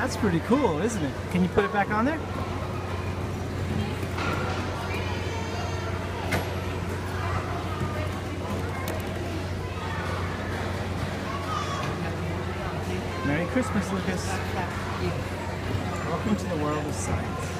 That's pretty cool, isn't it? Can you put it back on there? Merry Christmas, Lucas. Welcome to the world of science.